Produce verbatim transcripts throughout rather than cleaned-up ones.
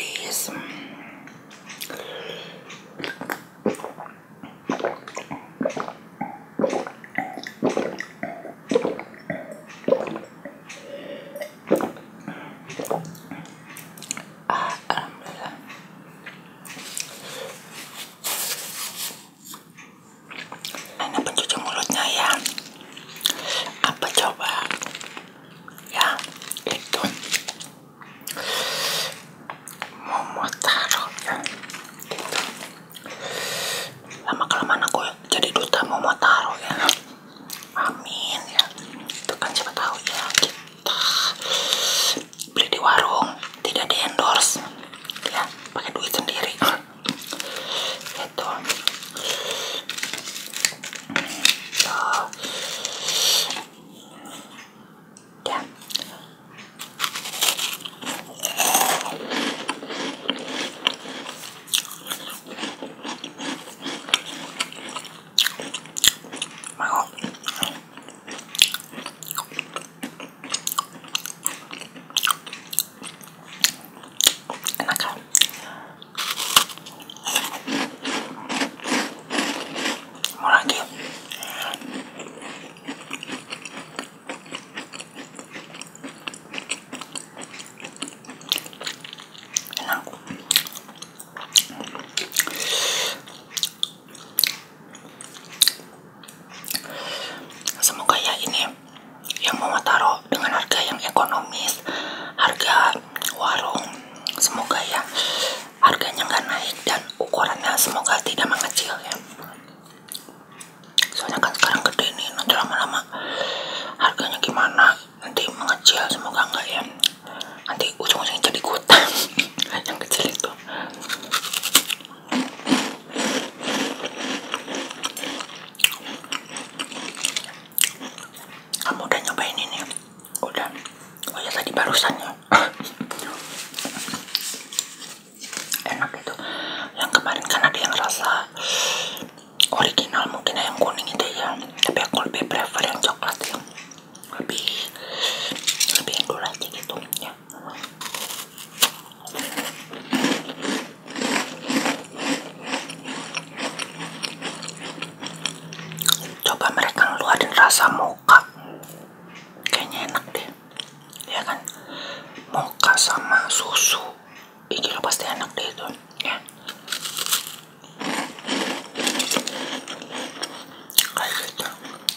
habis. Ah, alhamdulillah. Ini pencuci mulutnya ya. Apa coba? Ya, itu Momotaro ya. Gitu. Lama kelamaan aku jadi duta Momotaro ya. Amin ya. Itu kan siapa tahu ya, kita beli di warung, tidak di endorse ya, pakai duit sendiri. Itu. Tuh. Ya. Mau. Enak kan? Mau lagi? Enak. Semoga ya ini yang Momotaro dengan harga yang ekonomis, harga warung, semoga ya harganya nggak naik dan ukurannya semoga tidak mengecil ya. Soalnya kan sekarang gede nih, nanti lama-lama harganya gimana, nanti mengecil, semoga enggak ya. Nanti ujung-ujungnya jadi gudang yang kecil itu. Kamu udah nyobain ini? Udah. Oh ya tadi barusannya. Enak itu. Yang kemarin kan ada yang rasa original, mungkin yang kuning itu ya. Tapi aku lebih prefer yang coklat ya. Lebih lebih endul aja gitu ya. Coba mereka ngeluarin rasa mocha, kayaknya enak deh ya kan, mocha sama susu. Ih, gila pasti enak deh itu ya. Kayak gitu.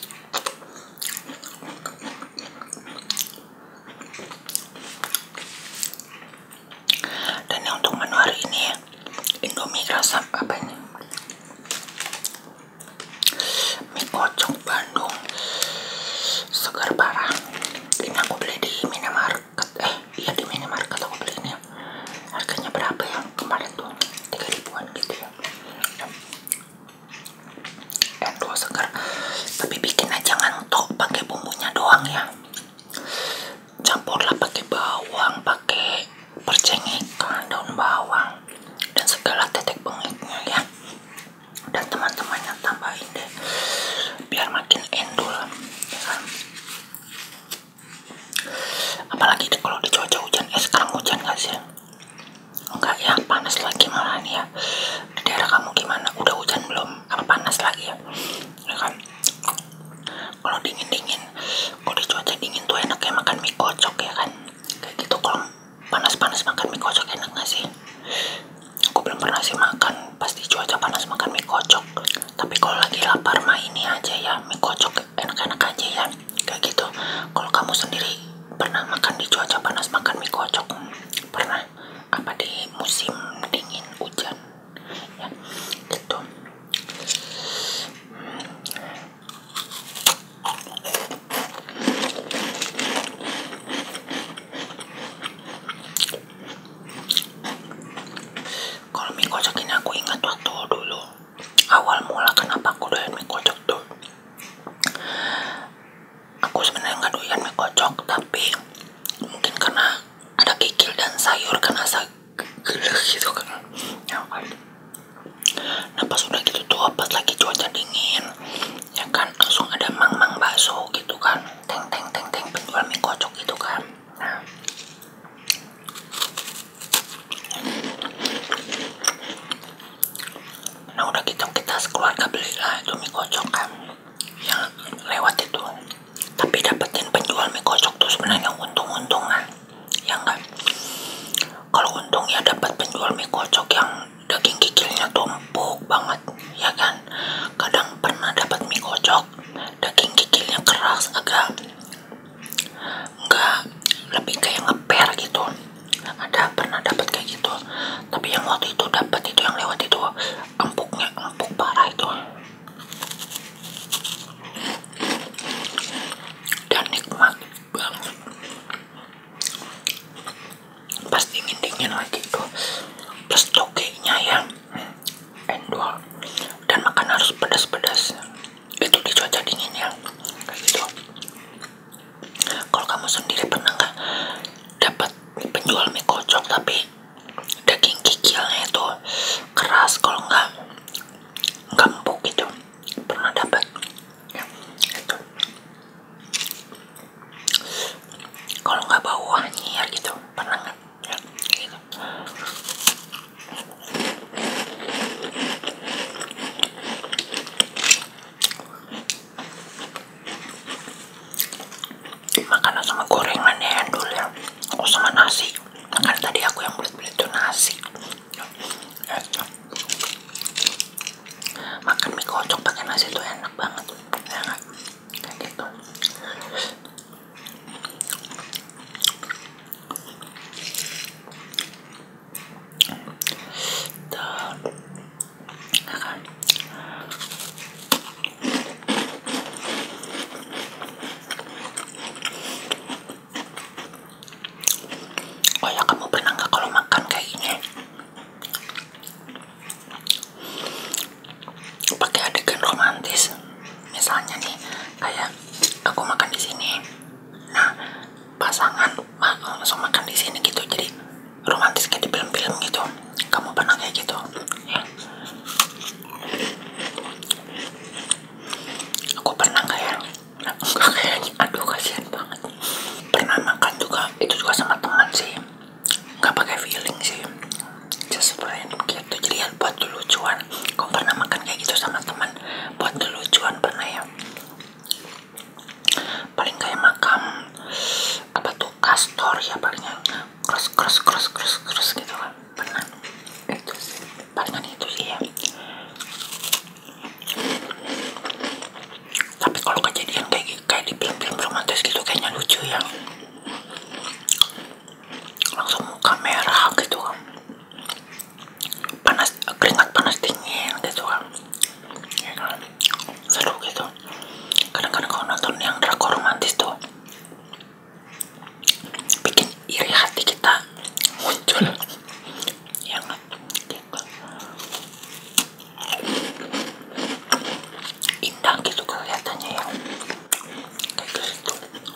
Dan yang untuk menu hari ini ya, Indomie rasa apa ini? Mie kocok Bandung, segar parah. Ini aku beli di minimarket. Eh, iya di minimarket aku beli ini. Harganya berapa ya? Kemarin tuh tiga ribuan gitu ya. Endul segar. Tapi bikin aja ngantuk, pakai bumbunya doang ya. Campurlah pakai bawang, pakai percengekan, daun bawang, dan segala tetek bengeknya ya. Dan teman-temannya tambahin deh, biar makin endul ya kan. Apalagi deh kalau di cuaca hujan. Eh sekarang hujan gak sih? Enggak ya, panas lagi malahan ya. Di daerah kamu gimana? Udah hujan belum? Apa panas lagi ya? Ya kan? Kalau dingin-dingin, kalau di cuaca dingin tuh enaknya makan mie kocok ya kan? Kayak gitu. Kalau panas-panas makan mie kocok enak gak sih? Aku belum pernah sih makan pas di cuaca panas makan mie kocok. Tapi kalau lagi lapar mah ini aja ya, mie kocok enak-enak aja ya. Kayak gitu. Kalau kamu sendiri pernah makan di cuaca panas makan mie kocok? Pernah? Apa di musim dingin hujan? Ya, gitu. Kalau mie kocok ini aku ingat waktu dulu awal mula kenapa aku doyan mie kocok tuh. Aku sebenarnya nggak doyan mie kocok, tapi mungkin karena ada kikil dan sayur kan asa geleh gitu kan. Ya kan. Nah pas udah gitu tuh, pas lagi cuaca dingin, ya kan langsung ada mang-mang bakso gitu kan, teng teng teng teng penjual mie kocok gitu kan. Nah waktu itu dapat itu yang lewat itu empuknya empuk parah itu, dan nikmat banget pas dingin dingin lagi tuh, plus tokenya ya endol, dan makan harus pedas-pedas itu di cuaca dingin ya kayak gitu. Kalau kamu sendiri pernah nggak dapat penjual mie kocok tapi daging kikilnya itu keras, kalau nggak nggak empuk gitu, pernah dapat ya itu, kalau nggak bau anyir gitu, pernah nggak ya gitu. Makanan sama gorengan ya dulu ya, oh sama nasi, makan tadi aku yang belit-belit itu nasi ya, gitu. Makan mie kocok pakai nasi itu enak banget ya nggak, kayak gitu. Tuh, ya kan. Oh ya, kamu pernah nggak kalau makan kayak gini pakai adegan romantis? Misalnya nih, kayak aku makan di sini, nah pasangan ma langsung makan di sini gitu, jadi romantis kayak di film-film gitu. Kamu pernah kayak gitu? Ya, aku pernah nggak ya? Nah, enggak kayaknya, aduh kasihan banget. Pernah makan juga, itu juga sama teman sih, nggak pakai feeling sih, just friend gitu, jadi ya buat lucuan. Kamu pernah makan kayak gitu sama teman buat lucuan, pernah ya? Paling kayak makam apa tuh Astor ya, palingnya cross cross cross cross cross gitu kan, pernah. Itu sih palingan itu sih ya. Tapi kalau kejadian kayak kayak di film-film romantis gitu kayaknya lucu ya, langsung muka merah gitu kan, panas keringat panas dingin gitu kan, ya kan, seru gitu. Kadang-kadang kalau nonton yang drakor romantis tuh bikin iri hati kita muncul ya nggak gitu, indah gitu kelihatannya ya kayak gitu.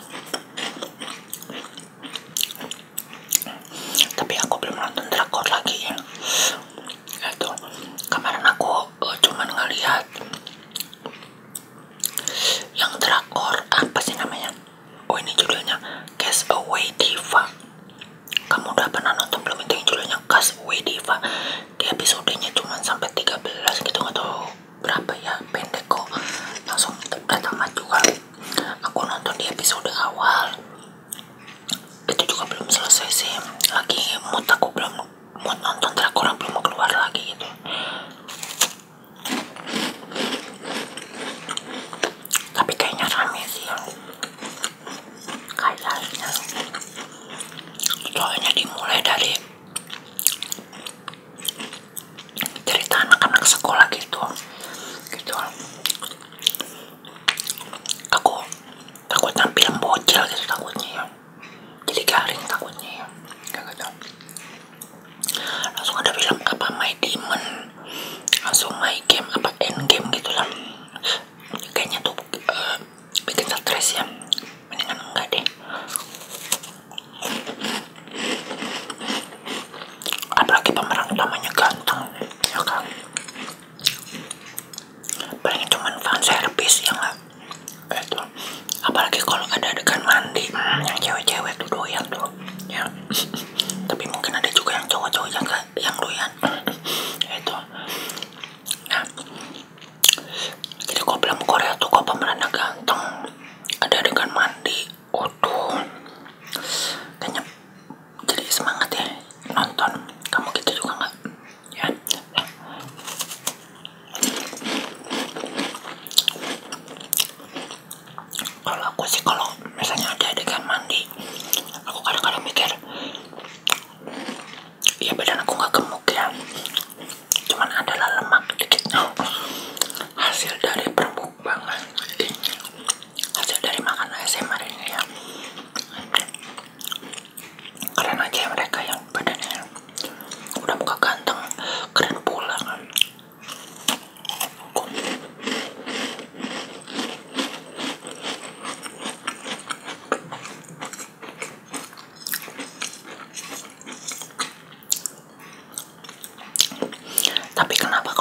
Tapi aku belum nonton drakor lagi ya itu. Kemarin aku uh, cuman ngeliat yang drakor apa sih namanya, oh ini judulnya Castaway Diva. Kamu udah pernah nonton belum itu yang judulnya Castaway Diva? Di episodenya cuma sampai tiga belas gitu, nggak tahu berapa ya, pendek kok, langsung udah tamat juga. Aku nonton di episode awal itu juga belum selesai sih, lagi mood aku belum mood nonton drakor, belum mau keluar lagi gitu. Tapi kayaknya rame sih ya, kayaknya soalnya dimulai dari cerita anak-anak sekolah gitu gitu. Aku takut tampil bocil gitu, takutnya ya, jadi garing takutnya ya kayak gitu. Langsung ada film apa My Demon, langsung My Game apa End Game gitu lah, kayaknya tuh uh, bikin stres ya, mendingan enggak deh. Apalagi pemeran utamanya ganteng ya kan, paling cuman fan service ya nggak itu. Apalagi kalau ada adegan mandi, hmm, yang cewek-cewek tuh doyan tuh ya. Tapi mungkin ada juga yang cowok-cowok yang gak, yang doyan itu. Nah, jadi kalau film Korea tuh kalau pemerannya ganteng, ada adegan mandi, waduh, kayaknya jadi semangat ya nonton. Kamu gitu juga nggak ya? Nah, kalau aku sih kalau misalnya Tapi kenapa